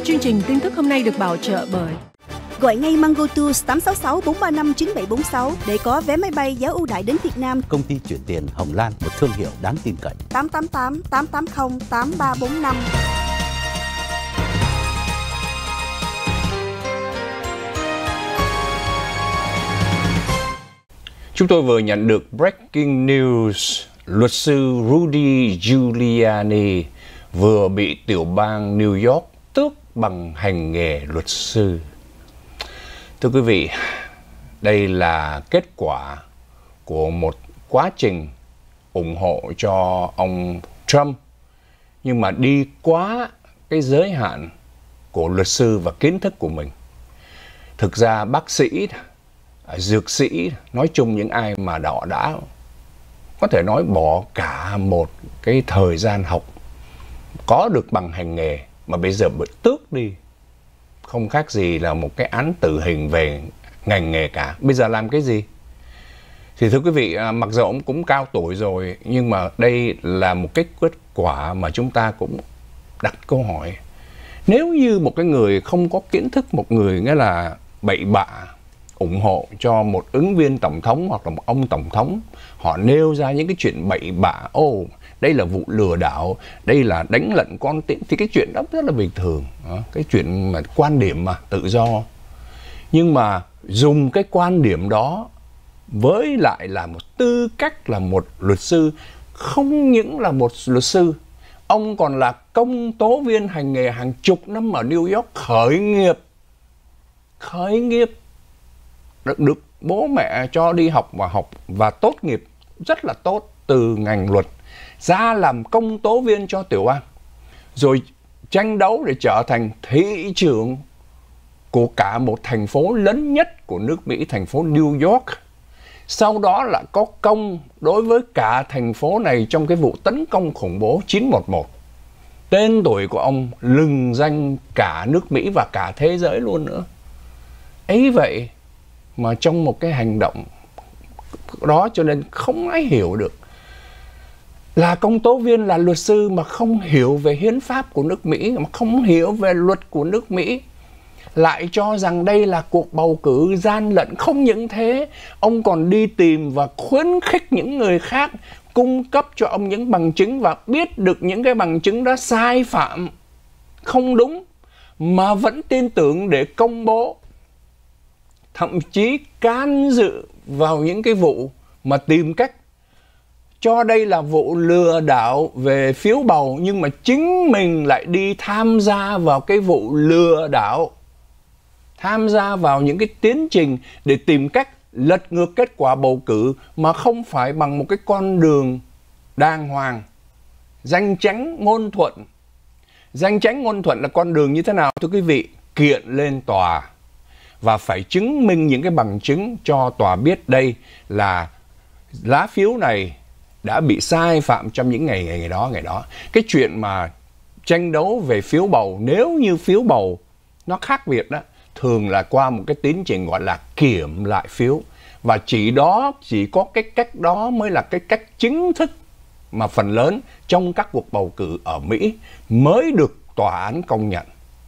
Chương trình tin tức hôm nay được bảo trợ bởi gọi ngay Mango Tours 866 435 9746 để có vé máy bay giá ưu đãi đến Việt Nam. Công ty chuyển tiền Hồng Lan, một thương hiệu đáng tin cậy. 888 880 8345. Chúng tôi vừa nhận được breaking news, luật sư Rudy Giuliani vừa bị tiểu bang New York tước bằng hành nghề luật sư. Thưa quý vị, đây là kết quả của một quá trình ủng hộ cho ông Trump, nhưng mà đi quá cái giới hạn của luật sư và kiến thức của mình. Thực ra bác sĩ, dược sĩ, nói chung những ai mà họ đã có thể nói bỏ cả một cái thời gian học, có được bằng hành nghề mà bây giờ bị tước đi, không khác gì là một cái án tử hình về ngành nghề cả. Bây giờ làm cái gì? Thì thưa quý vị, mặc dù ông cũng cao tuổi rồi, nhưng mà đây là một cái kết quả mà chúng ta cũng đặt câu hỏi. Nếu như một cái người không có kiến thức, một người nghĩa là bậy bạ, ủng hộ cho một ứng viên tổng thống hoặc là một ông tổng thống, họ nêu ra những cái chuyện bậy bạ, đây là vụ lừa đảo, đây là đánh lận con tin, thì cái chuyện đó rất là bình thường. Cái chuyện mà quan điểm mà tự do. Nhưng mà dùng cái quan điểm đó với lại là một tư cách là một luật sư, không những là một luật sư, ông còn là công tố viên hành nghề hàng chục năm ở New York, khởi nghiệp, được bố mẹ cho đi học và tốt nghiệp rất là tốt từ ngành luật, ra làm công tố viên cho tiểu bang, rồi tranh đấu để trở thành thị trưởng của cả một thành phố lớn nhất của nước Mỹ, thành phố New York. Sau đó là có công đối với cả thành phố này trong cái vụ tấn công khủng bố 9/11. Tên tuổi của ông lừng danh cả nước Mỹ và cả thế giới luôn nữa. Ấy vậy mà trong một cái hành động đó, cho nên không ai hiểu được. Là công tố viên, là luật sư mà không hiểu về hiến pháp của nước Mỹ, mà không hiểu về luật của nước Mỹ, lại cho rằng đây là cuộc bầu cử gian lận. Không những thế, ông còn đi tìm và khuyến khích những người khác cung cấp cho ông những bằng chứng, và biết được những cái bằng chứng đó sai phạm, không đúng, mà vẫn tin tưởng để công bố. Thậm chí can dự vào những cái vụ mà tìm cách cho đây là vụ lừa đảo về phiếu bầu, nhưng mà chính mình lại đi tham gia vào cái vụ lừa đảo, tham gia vào những cái tiến trình để tìm cách lật ngược kết quả bầu cử mà không phải bằng một cái con đường đàng hoàng, danh chánh ngôn thuận. Danh chánh ngôn thuận là con đường như thế nào thưa quý vị? Kiện lên tòa và phải chứng minh những cái bằng chứng cho tòa biết đây là lá phiếu này đã bị sai phạm trong những ngày đó. Cái chuyện mà tranh đấu về phiếu bầu, nếu như phiếu bầu nó khác biệt đó, thường là qua một cái tiến trình gọi là kiểm lại phiếu. Và chỉ có cái cách đó mới là cái cách chính thức mà phần lớn trong các cuộc bầu cử ở Mỹ mới được tòa án công nhận.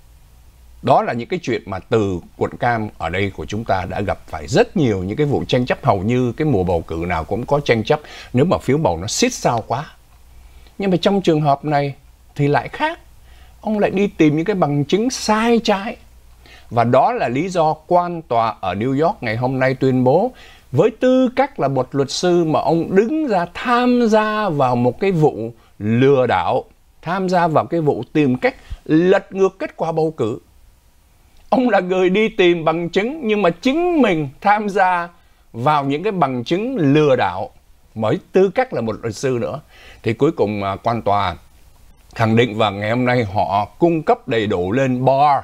Đó là những cái chuyện mà từ quận Cam ở đây của chúng ta đã gặp phải rất nhiều những cái vụ tranh chấp. Hầu như cái mùa bầu cử nào cũng có tranh chấp nếu mà phiếu bầu nó xít sao quá. Nhưng mà trong trường hợp này thì lại khác. Ông lại đi tìm những cái bằng chứng sai trái. Và đó là lý do quan tòa ở New York ngày hôm nay tuyên bố, với tư cách là một luật sư mà ông đứng ra tham gia vào một cái vụ lừa đảo, tham gia vào cái vụ tìm cách lật ngược kết quả bầu cử. Ông là người đi tìm bằng chứng, nhưng mà chính mình tham gia vào những cái bằng chứng lừa đảo mới tư cách là một luật sư nữa. Thì cuối cùng quan tòa khẳng định, và ngày hôm nay họ cung cấp đầy đủ lên bar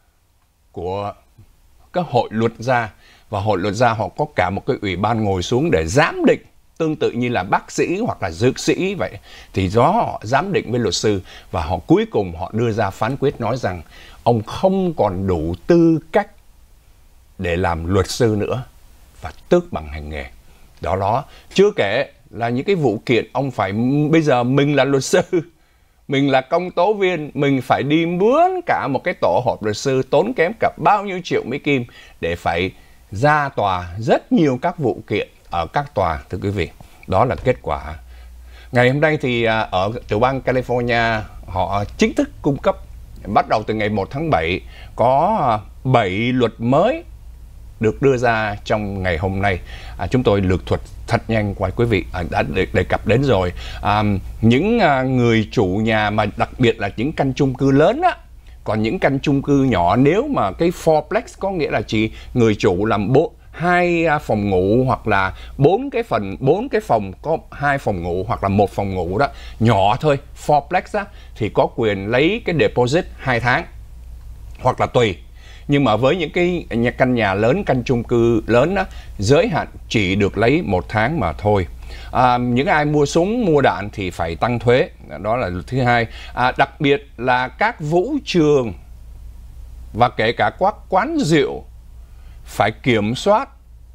của các hội luật gia. Và hội luật gia họ có cả một cái ủy ban ngồi xuống để giám định, tương tự như là bác sĩ hoặc là dược sĩ vậy. Thì đó họ giám định với luật sư, và họ cuối cùng họ đưa ra phán quyết nói rằng ông không còn đủ tư cách để làm luật sư nữa và tước bằng hành nghề. Đó chưa kể là những cái vụ kiện ông phải, bây giờ mình là luật sư mình là công tố viên, mình phải đi mướn cả một cái tổ hợp luật sư tốn kém cả bao nhiêu triệu Mỹ Kim để phải ra tòa rất nhiều các vụ kiện ở các tòa, thưa quý vị. Đó là kết quả. Ngày hôm nay thì ở tiểu bang California họ chính thức cung cấp, bắt đầu từ ngày 1 tháng 7, có 7 luật mới được đưa ra trong ngày hôm nay. Chúng tôi lược thuật thật nhanh qua quý vị đã đề cập đến rồi. Những người chủ nhà mà đặc biệt là những căn chung cư lớn á, còn những căn chung cư nhỏ, nếu mà cái fourplex có nghĩa là chỉ người chủ làm 2 phòng ngủ hoặc là 4 cái phòng có 2 phòng ngủ hoặc là 1 phòng ngủ đó, nhỏ thôi, fourplex á, thì có quyền lấy cái deposit 2 tháng hoặc là tùy. Nhưng mà với những cái căn nhà lớn, căn chung cư lớn á, giới hạn chỉ được lấy 1 tháng mà thôi. Những ai mua súng, mua đạn thì phải tăng thuế. Đó là luật thứ hai. Đặc biệt là các vũ trường và kể cả các quán rượu phải kiểm soát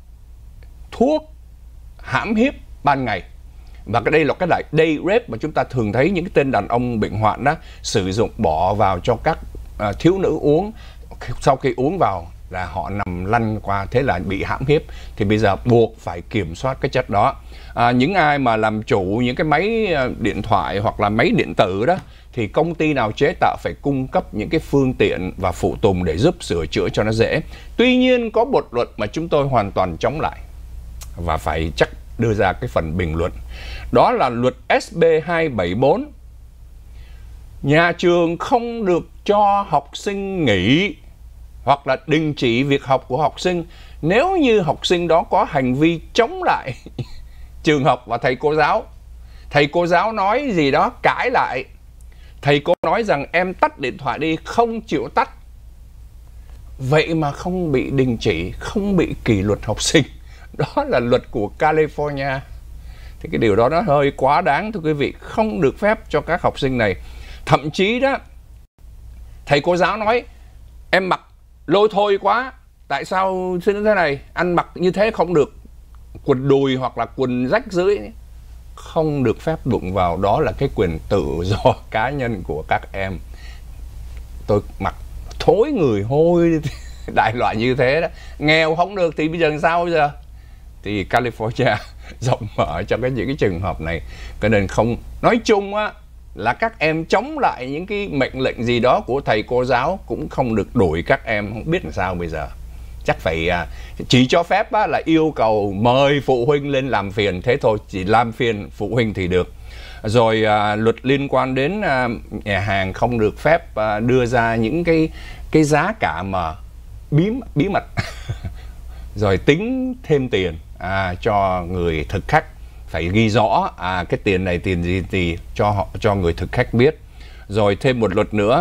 thuốc hãm hiếp ban ngày. Và đây là cái day rape mà chúng ta thường thấy những cái tên đàn ông bệnh hoạn đó sử dụng bỏ vào cho các thiếu nữ uống. Sau khi uống vào là họ nằm lăn qua, thế là bị hãm hiếp. Thì bây giờ buộc phải kiểm soát cái chất đó. Những ai mà làm chủ những cái máy điện thoại hoặc là máy điện tử đó, thì công ty nào chế tạo phải cung cấp những cái phương tiện và phụ tùng để giúp sửa chữa cho nó dễ. Tuy nhiên có một luật mà chúng tôi hoàn toàn chống lại và phải chắc đưa ra cái phần bình luận. Đó là luật SB 274. Nhà trường không được cho học sinh nghỉ hoặc là đình chỉ việc học của học sinh nếu như học sinh đó có hành vi chống lại trường học và thầy cô giáo. Thầy cô giáo nói gì đó cãi lại, thầy cô nói rằng em tắt điện thoại đi, không chịu tắt, vậy mà không bị đình chỉ, không bị kỷ luật học sinh. Đó là luật của California. Thì cái điều đó nó hơi quá đáng, thưa quý vị. Không được phép cho các học sinh này. Thậm chí đó, thầy cô giáo nói em mặc lôi thôi quá, tại sao xin thế này, ăn mặc như thế không được, quần đùi hoặc là quần rách dưới không được phép đụng vào. Đó là cái quyền tự do cá nhân của các em. Tôi mặc thối người hôi đại loại như thế đó, nghèo không được thì bây giờ làm sao bây giờ? Thì California rộng mở cho những cái trường hợp này. Cho nên không, nói chung á, là các em chống lại những cái mệnh lệnh gì đó của thầy cô giáo cũng không được đuổi các em. Không biết làm sao bây giờ. Chắc phải chỉ cho phép á, là yêu cầu mời phụ huynh lên làm phiền, thế thôi, chỉ làm phiền phụ huynh thì được. Rồi luật liên quan đến nhà hàng không được phép đưa ra những cái giá cả mà bí mật rồi tính thêm tiền cho người thực khách, phải ghi rõ cái tiền này tiền gì thì cho người thực khách biết. Rồi thêm một luật nữa,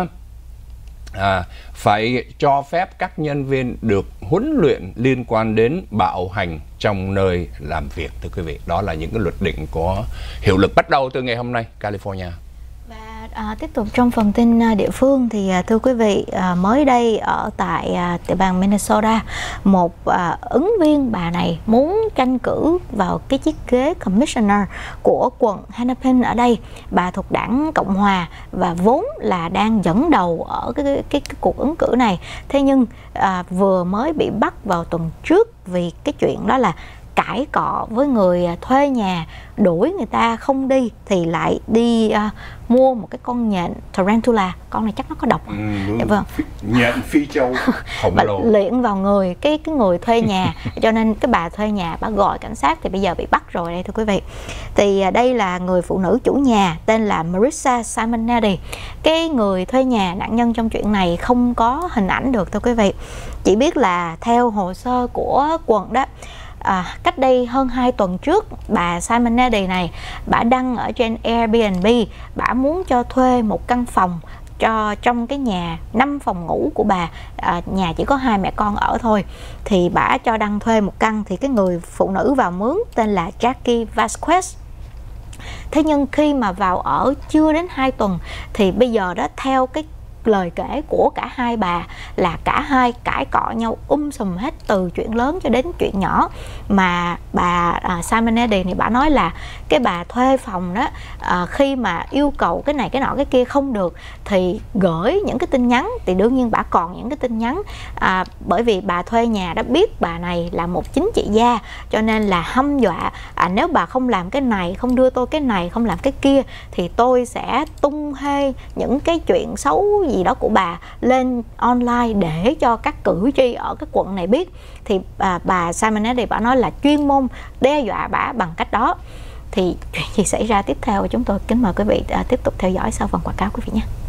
phải cho phép các nhân viên được huấn luyện liên quan đến bạo hành trong nơi làm việc, thưa quý vị. Đó là những cái luật định có hiệu lực bắt đầu từ ngày hôm nay, California. Và tiếp tục trong phần tin địa phương thì thưa quý vị, mới đây ở tại tiểu bang Minnesota, một ứng viên, bà này muốn tranh cử vào cái chiếc ghế commissioner của quận Hennepin ở đây. Bà thuộc đảng Cộng Hòa và vốn là đang dẫn đầu ở cái cuộc ứng cử này. Thế nhưng vừa mới bị bắt vào tuần trước vì cái chuyện đó là cãi cọ với người thuê nhà, đuổi người ta không đi thì lại đi mua một cái con nhện tarantula. Con này chắc nó có độc. Dạ vâng. Nhện phi châu khổng lồ luyện vào người cái người thuê nhà. Cho nên cái bà thuê nhà bà gọi cảnh sát thì bây giờ bị bắt rồi đây, thưa quý vị. Thì đây là người phụ nữ chủ nhà tên là Marissa Simonetti. Cái người thuê nhà nạn nhân trong chuyện này không có hình ảnh được, thưa quý vị. Chỉ biết là theo hồ sơ của quận đó, cách đây hơn 2 tuần trước, bà Simonetti này, bà đăng ở trên Airbnb, bà muốn cho thuê một căn phòng cho trong cái nhà 5 phòng ngủ của bà. Nhà chỉ có 2 mẹ con ở thôi, thì bà cho đăng thuê một căn. Thì cái người phụ nữ vào mướn tên là Jackie Vasquez. Thế nhưng khi mà vào ở chưa đến 2 tuần thì bây giờ đó, theo cái lời kể của cả hai bà là cả hai cãi cọ nhau sùm hết, từ chuyện lớn cho đến chuyện nhỏ. Mà bà Simonelli này bà nói là cái bà thuê phòng đó, khi mà yêu cầu cái này cái nọ cái kia không được thì gửi những cái tin nhắn, thì đương nhiên bà còn những cái tin nhắn, bởi vì bà thuê nhà đã biết bà này là một chính trị gia, cho nên là hăm dọa nếu bà không làm cái này, không đưa tôi cái này, không làm cái kia thì tôi sẽ tung hê những cái chuyện xấu gì đó của bà lên online để cho các cử tri ở cái quận này biết. Thì bà Simonelli bà nói là chuyên môn đe dọa bà bằng cách đó. Thì chuyện gì xảy ra tiếp theo chúng tôi kính mời quý vị tiếp tục theo dõi sau phần quảng cáo quý vị nhé.